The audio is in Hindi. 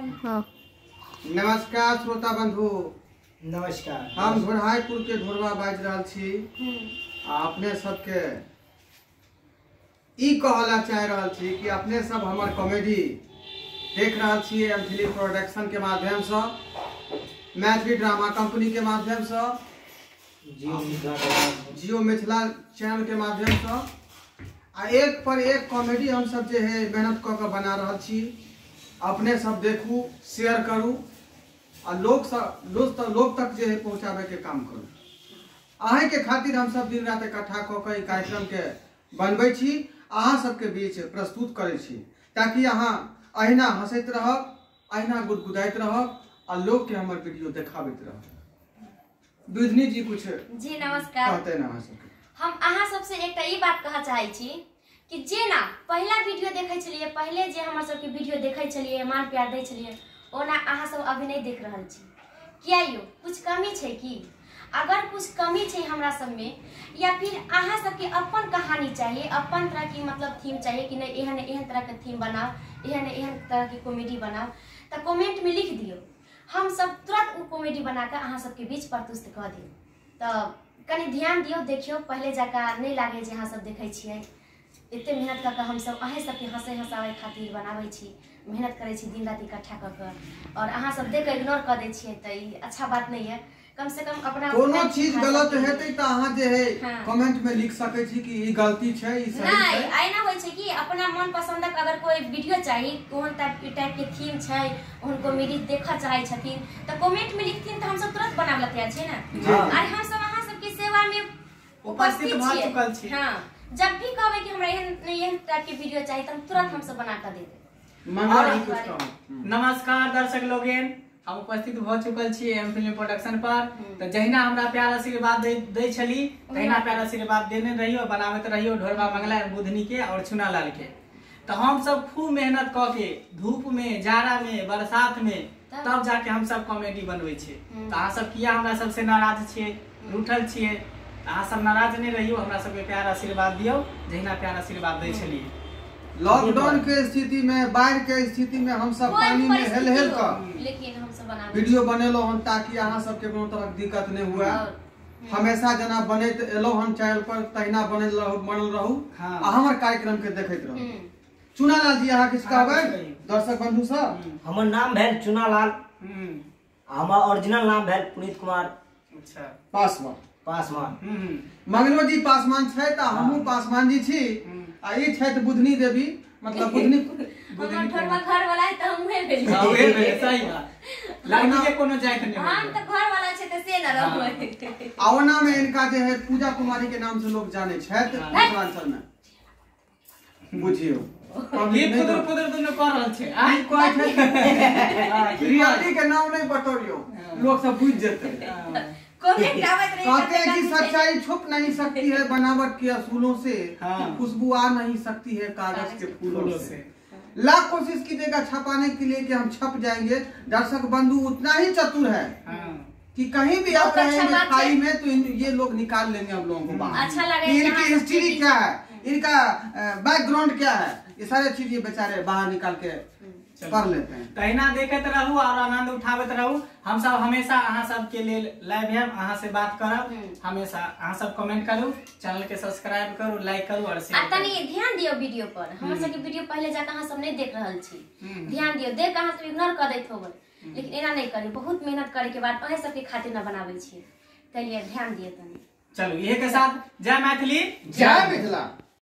नमस्कार श्रोता बंधु। नमस्कार। हम घोड़ाईपुर के ढोरवा बाज रहा छी। अपने सबके ई कहला चाह रहा छी कि अपने सब हमार कॉमेडी देख रहा छी एमथिली प्रोडक्शन के माध्यम से, मैथिली ड्रामा कंपनी के माध्यम से, जियो मिथिला चैनल के माध्यम से एक पर एक कॉमेडी हम सब जे है मेहनत क के बना रहा छी। अपने सब देखू, शेयर करू और लोग तक जे है पहुँचावे के काम करू। अहाँ के खातिर हम सब दिन रात इकट्ठा क के कार्यक्रम के बनबै छी, अहाँ सबके बीच प्रस्तुत करे छी, ताकि अहाँ अहिना हंसैत रहब, अहिना गुदगुदाइत रहब और लोग के हमर वीडियो देखाबैत रहब। बुधनी जी कुछ जी नमस्कार कहते ना सबके हम अहाँ सबसे एक ई बात कह चाहे छी कि जे ना पहला वीडियो देखे छलिए, पहले जे हमर सबके वीडियो देखे छलिए, मान प्यार दे छलिए, ओना अहाँ सब अभी नहीं देख रहल छी। किया यो कुछ कमी छै की? अगर कुछ कमी छै हमरा सब में, या फिर अहाँ सबके अपन कहानी चाहिए, अपन तरह की मतलब थीम चाहिए कि नहीं एहन तरह के थीम बनाओ, एहन तरह की कॉमेडी बनाओ, तो कमेंट में लिख दियो। हम सब तुरंत वो कॉमेडी बनाकर अहाँ सबके बीच प्रस्तुत कर दियो। तो कनी ध्यान दियो, देखियो पहले जका नहीं लागे जे अहाँ सब देखे छियै। इतने मेहनत करके हम सब अहे सबके हंसे हंसावे खातिर बनावे छी, मेहनत करे छी दिन रात इकट्ठा करके, और अहाँ सब देख के इग्नोर कर दे छियै तो ई अच्छा बात नहीं है। कम से कम अपना कोनो चीज गलत हेतै त अहाँ जे है कमेंट में लिख सकै छी कि ई गलती छै, ई सही छै। नहीं आइना होय छै कि अपना मन पसंदक अगर कोई वीडियो चाहिए, कोन टाइप के थीम छै, उन कॉमेडी देखा चाहे छथिन तो कमेंट में लिखथिन तो हम सब तुरंत बनावे तैयार छी ना। और हम सब अहाँ सबके सेवा में उपस्थित भ चुकल छी। हां, जब भी कहबै कि हमरा एहन टाइप के वीडियो चाहिए तो हम तुरंत हम सब बना कर दे देब। नमस्कार दर्शक लोगन, हम उपस्थित भ चुकल छी एम फिल्म प्रोडक्शन पर। तो जहिना हमरा प्यार आशीर्वाद दे छली, तहिना प्यार आशीर्वाद देने रहियो, बनावत रहियो ढोरवा मंगला बुधनी के और चुना लाल के। तो हम सब खूब मेहनत क के धूप में, जाड़ा में, बरसात में तब जाके हम सब कॉमेडी बनबै छे। तो अहाँ सब किया हमरा सबसे नाराज छिए, रूठल छिए? अहाँ सब नाराज नहीं रहियो, हमरा सबके प्यार आशीर्वाद दियो जहिना प्यार आशीर्वाद दे छलिए। लॉकडाउन के स्थिति में, बाढ़ के स्थिति में हम सब पानी में हेल कर लेकिन हम सब बना वीडियो बनेलो हन, ताकि अहाँ सबके कोनो तरह दिक्कत नहीं हुआ। हमेशा जना बनैत एलो हन चैनल पर, तहिना बनल रहू आ हमर कार्यक्रम के देखैत रहू। चुना लाल जी अहाँ किछ कहबै दर्शक बंधु सब? हमर नाम भेल चुना लाल, हमर ओरिजिनल नाम भेल पुनीत कुमार पासवान। मंगलो जी पासवान छै त हमहू पासवान जी छी। आ ई छै बुधनी देवी, मतलब बुधनी हमर ढोरवा घर वाला है त हमहे भेल। सही बात, लड़की के कोनो जाय के नहीं। हम त घर वाला छै त से न रहबै। आवना में इनका जे है पूजा कुमारी के नाम से लोग जाने छै मिथिलांचल में, बुझियो। ये पुदर दुनु कर रहल छै। आई कोइ छै रियलिटी के नाम नहीं बतौरियो, लोग सब बुझ जेतै। कहते हैं कि सच्चाई छुप नहीं सकती है बनावट के असूलों से, खुशबू आ नहीं सकती है कागज के फूलों से। लाख कोशिश कीजिएगा छपाने के लिए कि हम छप जाएंगे। दर्शक बंधु उतना ही चतुर है कि कहीं भी आप रहेंगे खाई में तो ये लोग निकाल लेंगे हम लोगों को बाहर। अच्छा लगे इनकी हिस्ट्री क्या है, इनका बैकग्राउंड क्या है, ये सारे चीज ये बेचारे बाहर निकाल के कर लेते हैं। तहिना देखते रहू और आनंद उठावत रहू। हम सब हमेशा अहाँ सब के लिए लाइव है, अहाँ से बात करब हमेशा। अहाँ सब कमेंट करू, चैनल के सब्सक्राइब करू, लाइक करू और शेयर करू। तनी ध्यान दियो वीडियो पर। हमर सब के वीडियो पहले जाके अहाँ सब नहीं देख रहल छी, ध्यान दियो। देख अहाँ सब इग्नोर कर दैत होबै, लेकिन एना नहीं करी। बहुत मेहनत करे के बाद अहे सब के खातिर न बनाबै छी, तलिए ध्यान दियो तनी। चलो ये के साथ जय मैथिली, जय मिथिला।